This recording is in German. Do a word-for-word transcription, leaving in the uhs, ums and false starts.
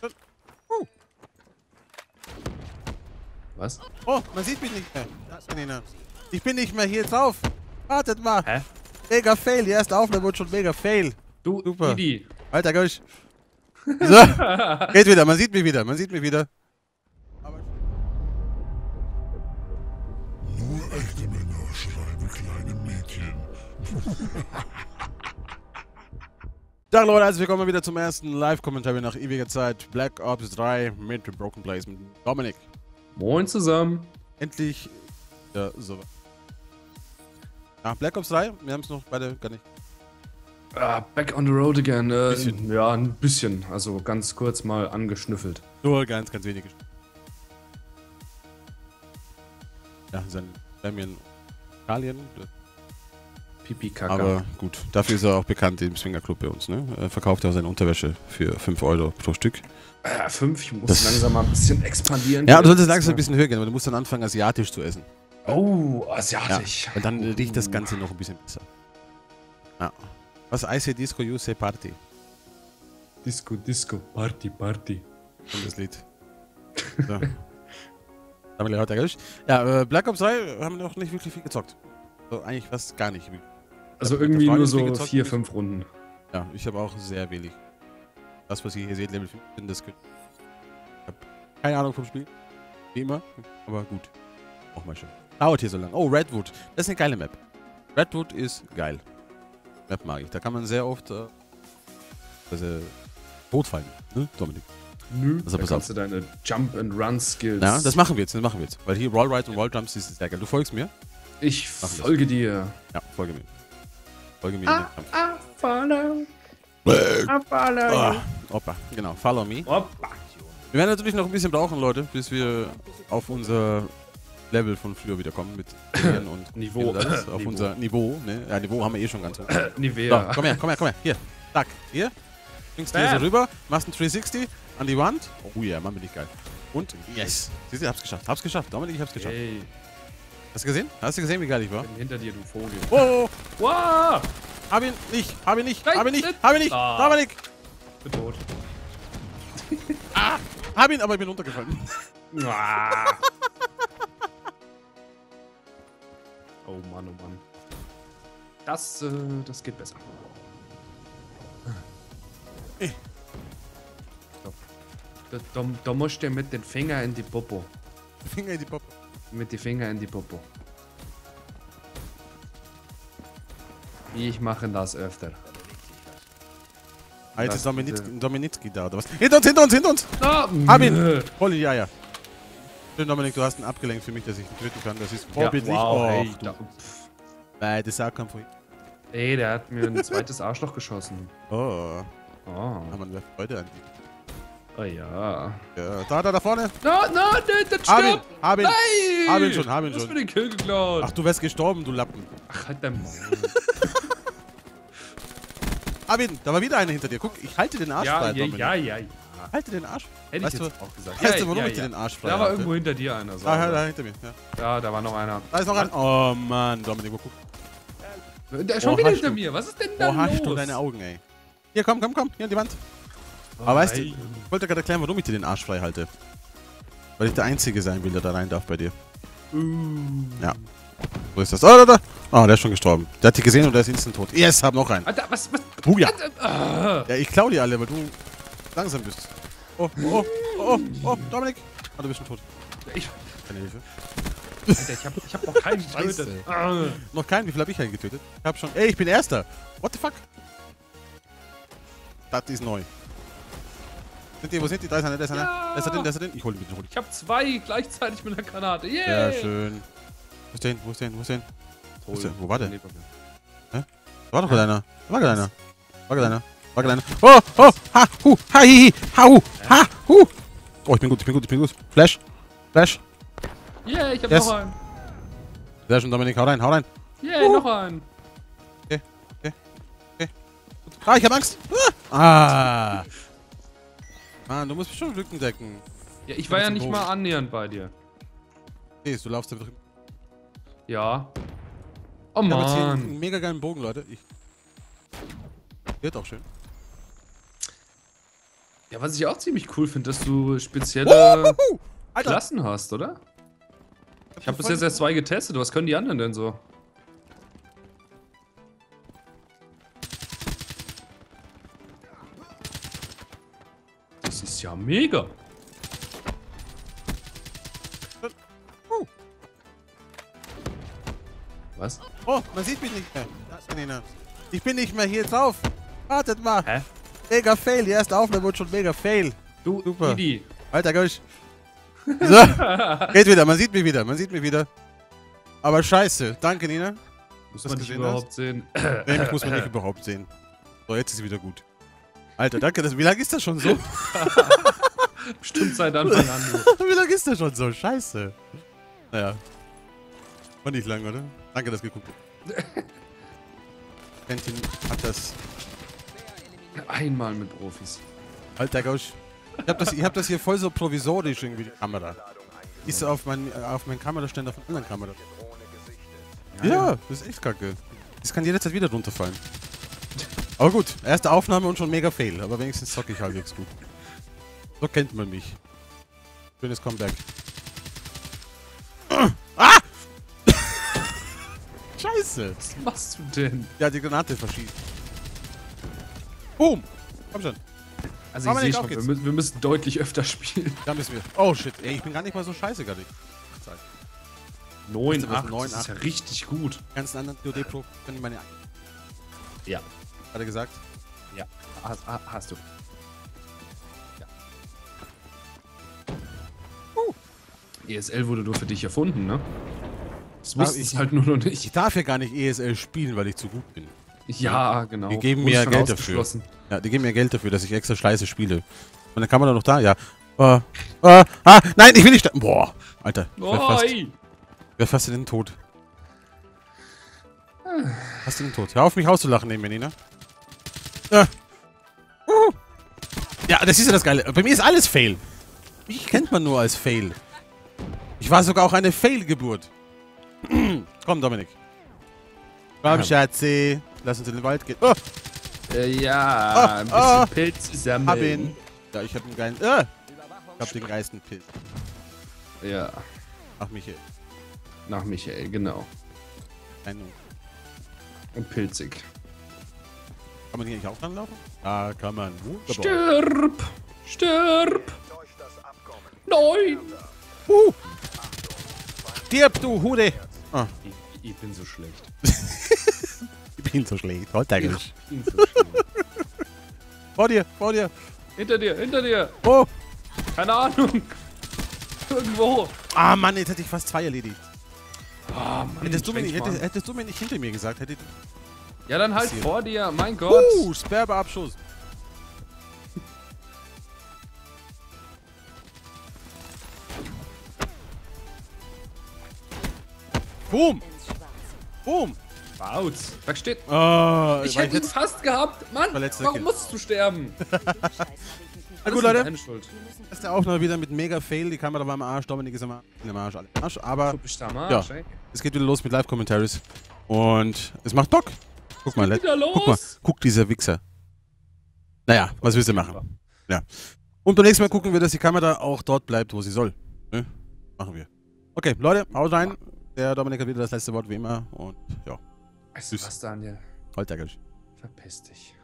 Uh. Was? Oh, man sieht mich nicht mehr. Ich bin nicht mehr hier drauf. Wartet mal. Hä? Mega Fail. Die erste Aufnahme wird schon mega Fail. Du, Super. Idi. Alter Gosch. So. Geht wieder. Man sieht mich wieder. Man sieht mich wieder. Nur echte Männer schreiben kleine Mädchen. Tag Leute, herzlich willkommen wieder zum ersten Live-Kommentar nach ewiger Zeit. Black Ops drei mit Broken Place mit Dominik. Moin zusammen. Endlich. Ja, so. Nach Black Ops drei, wir haben es noch beide gar nicht. Ah, back on the road again. Äh, Bisschen. Ja, ein bisschen. Also ganz kurz mal angeschnüffelt. Nur ganz, ganz wenige. Ja, sein Damien Italien. Pipi Kaka. Aber gut, dafür ist er auch bekannt im Swingerclub bei uns, ne? Er verkauft auch seine Unterwäsche für fünf Euro pro Stück. Äh, fünf, ich muss Das- langsam mal ein bisschen expandieren. Ja, du solltest langsam ein bisschen höher gehen, aber du musst dann anfangen, asiatisch zu essen. Oh, Ja, asiatisch. und dann riecht das Ganze noch ein bisschen besser. Ja. Was I say Disco, you say Party. Disco, Disco, Party, Party. Und das Lied. So. Damit hat er gelöscht. Ja, äh, Black Ops drei haben wir noch nicht wirklich viel gezockt. So, eigentlich fast gar nicht. Also Ich hab irgendwie mit der nur Frage viel so gezockt, vier, nicht- fünf Runden. Ja, ich habe auch sehr wenig. Das, was ihr hier seht, Level fünfzehn, das könnte. Ich habe keine Ahnung vom Spiel. Wie immer. Aber gut. Auch mal schön. Dauert hier so lang. Oh, Redwood. Das ist eine geile Map. Redwood ist geil. Map mag ich. Da kann man sehr oft äh, also, totfallen. Ne, Dominik? Nö, Also, da pass kannst du deine Jump-and-Run-Skills. Ja, das machen wir jetzt. Das machen wir jetzt. Weil hier Roll Rides und Roll Jumps ist sehr geil. Du folgst mir? Ich Machen wir. folge dir. Ja, folge mir. Folge mir. Ah, in den ah, follow. Kampf. Ah, follow. Oh, Opa, genau. Follow me. Hoppa. Wir werden natürlich noch ein bisschen brauchen, Leute, bis wir auf unser Level von früher wieder kommen mit Trainieren und Niveau. und alles. Auf Niveau. unser Niveau, ne? Ja, Niveau haben wir eh schon ganz hoch. Nivea. So, komm her, komm her, komm her. Hier. Zack. Hier. Springst du hier Bam. so rüber, machst einen dreihundertsechzig an die Wand. Oh ja, Mann, bin ich geil. Und yes. Siehst du, hab's geschafft. Hab's geschafft. Dominik, ich hab's geschafft. Hey, Hast du gesehen? Hast du gesehen, wie geil ich war? ich bin hinter dir, du Vogel. Oh, Wow! hab ihn nicht, hab ihn nicht, Nein, hab ihn nicht, nein. hab ihn nicht. Ah. Dominik. Bin tot. Ah, hab ihn, aber ich bin runtergefallen. Ah. Oh Mann, oh Mann. Das, äh, das geht besser. Eh. Da, da, da musst du mit den Finger in die Popo. Finger in die Pop. Mit die Finger in die Popo. Ich mache das öfter. Ah, jetzt Das ist Dominik, bitte. Dominicki da, oder was? Hinter uns, hinter uns, hinter uns! Ah, Hab ihn! nö. Voll in die Eier. Schön, Dominik, du hast ihn abgelenkt für mich, dass ich ihn töten kann. Das ist Ja, vorbildlich. wow, oh, hey, du. da, pff. Nein, das sah kein vorhin. Ey, der hat mir ein zweites Arschloch geschossen. Oh, Oh, haben wir eine Freude an die. oh ja. Ja, da, da, da vorne. No, no, der, der Hab ihn, stirbt! hab ihn. Nein! Hab ihn schon, hab ihn Du hast schon. mir den Kill geklaut. Ach, du wärst gestorben, du Lappen. Ach, halt dein Maul. Hab ihn, da war wieder einer hinter dir. Guck, ich halte den Arsch Ja, frei, ja, Dominik. ja, ja, ja. Halte den Arsch. Hätte ich Weißt jetzt du, auch gesagt. weißt du, warum ich dir den Arsch frei Da war halte? irgendwo hinter dir einer. So. Da, da, hinter mir. Ja. Ja, da war noch einer. Da ist noch ein. Oh Mann, Dominik, wo guck. Der ist schon Oh, wieder hast hinter du- mir. Was ist denn da Oh, hast du los? deine Augen, ey. Hier, komm, komm, komm. Hier an die Wand. Oh, Aber weißt du, nein. ich wollte gerade erklären, warum ich dir den Arsch frei halte. Weil ich der Einzige sein will, der da rein darf bei dir. Uh. Ja. Wo ist das? Oh, da, da. Oh, der ist schon gestorben. Der hat dich gesehen und der ist instant tot. Yes, hab noch einen. Alter, was, was? Oh ja. Ah. Ja, ich klau die alle, weil du langsam bist. Oh, oh, oh, oh, oh, Dominik. Ah, du bist schon tot. Ich, Keine Hilfe. Alter, ich hab, ich hab noch keinen getötet. Ah. Noch keinen. Wie viel hab ich einen getötet? Ich hab schon. Ey, ich bin Erster. What the fuck? Das ist neu. Sind die, wo sind die? Da ist einer, da ist einer. Ja. Da ist er drin, da ist er drin. Ich hol ihn bitte, hol ihn. Ich hab zwei gleichzeitig mit einer Granate. Yeah. Ja, schön. Wo ist der hin? Wo ist der hin? Wo ist der hin? Wo, ist der? Wo war der? Da war doch gerade einer. Da war gerade einer. War gerade einer. War gerade einer. Oh, oh, ha, hu, ha, hi, hi, ha, hu, ha, hu. Oh, ich bin gut, ich bin gut, ich bin gut. Flash. Flash. Yeah, ich hab Yes. noch einen. Sehr schön, Dominik. Hau rein, hau rein. Yeah, noch einen. Ah, ich hab Angst. Ah. ah. Mann, du musst mich schon Rücken decken. Ja, ich war ja zum nicht Bogen. mal annähernd bei dir. Nee, du laufst einfach. Ja. Oh Ich hab jetzt hier Mann. einen mega geilen Bogen, Leute. Ich. Wird auch schön. Ja, was ich auch ziemlich cool finde, dass du spezielle Wuhu! Alter, Klassen hast, oder? Ich habe bis jetzt erst zwei getestet. Was können die anderen denn so? Das ist ja mega. Uh. Was? Oh, man sieht mich nicht mehr. Da ist Nina. Ich bin nicht mehr hier drauf. Wartet mal. Hä? Mega Fail. Die erste Aufnahme wird schon mega Fail. Du, Super. Idi. Alter Gosch. So. Geht wieder. Man sieht mich wieder. Man sieht mich wieder. Aber scheiße. Danke, Nina. Muss das man dich gesehen überhaupt sehen? Nee, mich muss man nicht überhaupt sehen. So, jetzt ist es wieder gut. Alter, danke. Das, wie lange ist das schon so? Bestimmt seit Anfang an. Du. Wie lange ist das schon so? Scheiße. Naja. War nicht lang, oder? Danke, dass geguckt habt. Quentin hat das. Einmal mit Profis. Alter Gausch. Ich hab das, ich hab das hier voll so provisorisch irgendwie, die Kamera. Die ist so auf meinen auf mein Kameraständer von anderen Kamera. Ja, das ist echt kacke. Das kann jederzeit wieder runterfallen. Aber gut, erste Aufnahme und schon mega Fail. Aber wenigstens zocke ich halbwegs gut. So kennt man mich. Schönes Comeback. Ah! Scheiße! Was machst du denn? Ja, die Granate verschießt. Boom! Komm schon. Also Aber ich sehe nicht, schon, auf wir, geht's. mü- wir müssen deutlich öfter spielen. Da müssen wir. Oh shit, ey, ich bin gar nicht mal so scheiße gerade. neun, Weißt du was, acht, neun, das ist acht. ja richtig gut. Die ganzen anderen C O D-Pro können meine. Ja. Hat er gesagt? Ja. Hast, hast du. E S L wurde nur für dich erfunden, ne? Das Ah, wussten ich- es halt nur noch Ich nicht. darf ja gar nicht E S L spielen, weil ich zu gut bin. Ja, genau. Die geben Wurde mir ja schon Geld dafür. ausgeschlossen. Ja, die geben mir Geld dafür, dass ich extra scheiße spiele. Und dann kann man da noch da, ja. Oh, oh, ah, nein, ich will nicht. sterben. Boah, Alter. Ich wär fast, Oi! wär fast in den Tod. Fast in den Tod. Hör auf, mich auszulachen neben mir, Nina. Ah. Uh. Ja, das ist ja das Geile. Bei mir ist alles Fail. Mich kennt man nur als Fail. Ich war sogar auch eine Fail-Geburt. Komm, Dominik. Komm, Ja. Schatzi. Lass uns in den Wald gehen. Oh, Äh, ja, Ah, ein bisschen ah. Pilz zusammen. hab ihn. Ja, ich hab einen geilen. Ah, ich hab den geilsten Pilz. Ja, Ach, Michael. nach Michael, genau. Nein, Und pilzig. kann man hier nicht auch dran laufen? Ah, kann man. Wunderbar. Stirb! Stirb! Nein! Uh. Stirb, du Hude! Ah, Ich, ich bin so schlecht. ich bin so schlecht. Halt eigentlich. Ich bin so schlecht. Vor dir, vor dir. Hinter dir, hinter dir! Oh! Keine Ahnung! Irgendwo! Ah, Mann, jetzt hätte ich fast zwei erledigt. Oh, Mann, Hättest du, mir nicht, Schwenkmann. hättest, hättest du mir nicht hinter mir gesagt, hättet. Ja, dann halt Passiert. vor dir, mein Gott! Uh, Sperbeabschuss. Boom! Boom! Bautz! Da steht. Ah, Ich war hätte ihn jetzt. fast gehabt! Mann! Verletzter Warum Kind. musst du sterben? Na gut, Leute. Deine Schuld. Erste Aufnahme wieder mit mega Fail. Die Kamera war am Arsch, Dominik ist am Arsch. Am Arsch, alle am Arsch. Aber Du bist am Arsch, Ja. ey. es geht wieder los mit Live-Commentaries. Und es macht Bock. Guck mal, let- Wieder los! guck mal, guck dieser Wichser. Naja, was willst du machen? Ja. Und beim nächsten Mal gucken wir, dass die Kamera auch dort bleibt, wo sie soll. Ne? Machen wir. Okay, Leute, haut rein. Der Dominik hat wieder das letzte Wort wie immer. Und ja, Weißt du Tschüss. was, Daniel? halt der Geld. Verpiss dich.